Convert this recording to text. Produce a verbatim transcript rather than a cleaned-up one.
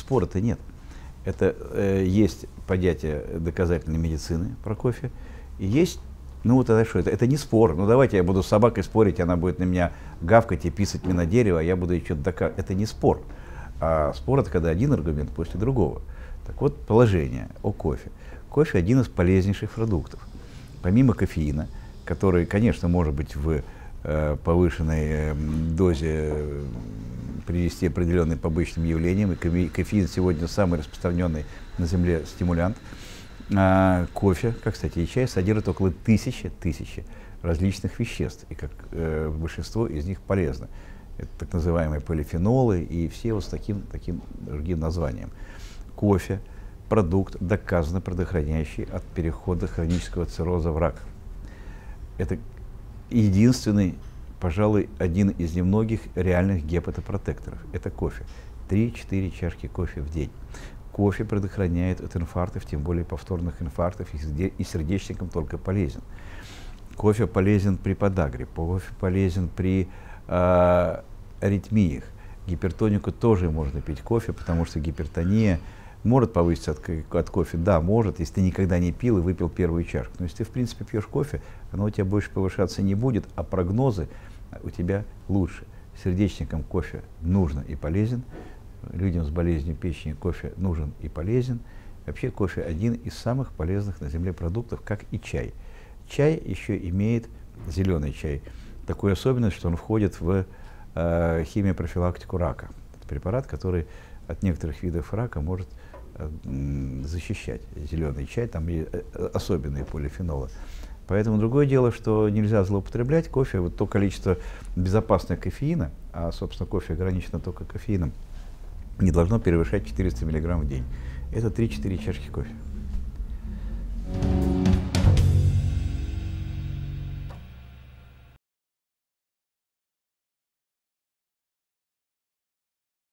спора-то нет. Это э, есть понятие доказательной медицины про кофе, и есть, ну вот это что, это, это не спор. Ну давайте я буду с собакой спорить, она будет на меня гавкать и писать мне на дерево, а я буду ей что-то доказывать. Это не спор. А спор — это когда один аргумент после другого. Так вот, положение о кофе. Кофе — один из полезнейших продуктов. Помимо кофеина, который, конечно, может быть в э, повышенной э, дозе э, привести определенным побочным явлениям, и кофеин сегодня самый распространенный на Земле стимулянт. А кофе, как, кстати, и чай, содержит около тысячи, тысячи различных веществ, и как э, большинство из них полезно. Это так называемые полифенолы и все вот с таким, таким другим названием. Кофе – продукт, доказанно предохраняющий от перехода хронического цирроза в рак. Это единственный, пожалуй, один из немногих реальных гепатопротекторов. Это кофе. три-четыре чашки кофе в день. Кофе предохраняет от инфарктов, тем более повторных инфарктов, и сердечникам только полезен. Кофе полезен при подагре, кофе полезен при э, аритмиях. Гипертонику тоже можно пить кофе, потому что гипертония может повыситься от, от кофе. Да, может, если ты никогда не пил и выпил первую чашку. Но если ты, в принципе, пьешь кофе, оно у тебя больше повышаться не будет, а прогнозы у тебя лучше. Сердечникам кофе нужно и полезен. Людям с болезнью печени кофе нужен и полезен. Вообще кофе один из самых полезных на Земле продуктов, как и чай. Чай еще имеет, зеленый чай, такую особенность, что он входит в э, химиопрофилактику рака. Это препарат, который от некоторых видов рака может э, защищать. Зеленый чай, там есть особенные полифенолы. Поэтому другое дело, что нельзя злоупотреблять кофе. Вот то количество безопасного кофеина, а, собственно, кофе ограничено только кофеином, не должно превышать четыреста миллиграмм в день. Это три-четыре чашки кофе.